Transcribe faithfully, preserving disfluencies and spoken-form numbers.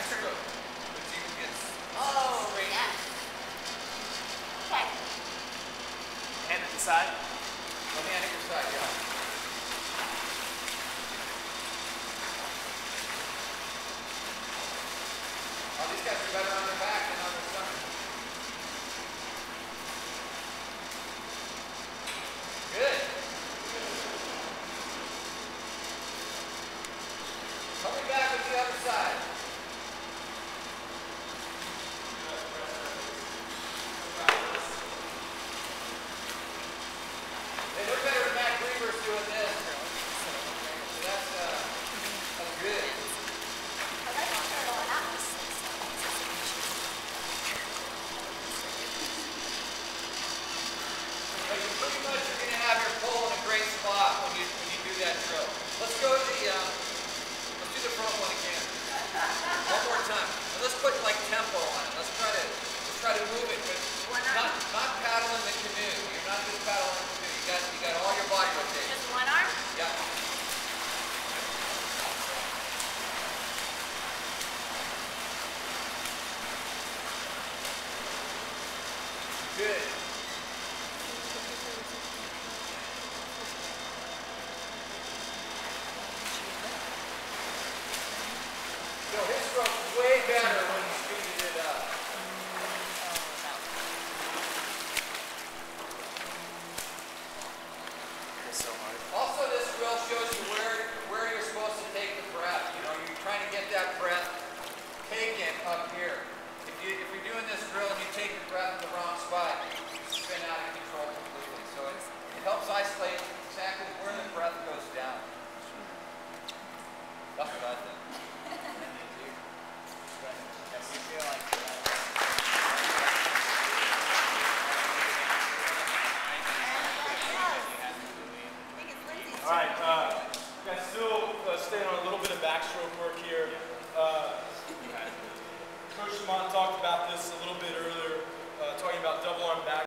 stroke. But you can get Oh, straight. yes. Okay. Hand at the side. One hand at your side, yeah. Oh, these guys are better on their back than on their stomach. Good. Coming back with the other side. Hey, they're better than Matt Greenberg's doing this. So that's, uh, that's good. But you pretty much are going to have your pole in a great spot when you when you do that drill. Let's go to the um, let's do the front one again. One more time. And let's put like tempo on it. Let's try to let's try to move it, but not not paddling the canoe. You're not just paddling the canoe. You got you got all your body rotation. Just one arm? Yeah. Good. So his stroke's way better when you speeded it up. It's so hard. Also, this drill shows you where where you're supposed to take the breath. You know, you're trying to get that breath taken up here. If you if you're doing this drill and you take your breath in the wrong spot, you spin out of control completely. So it, it helps isolate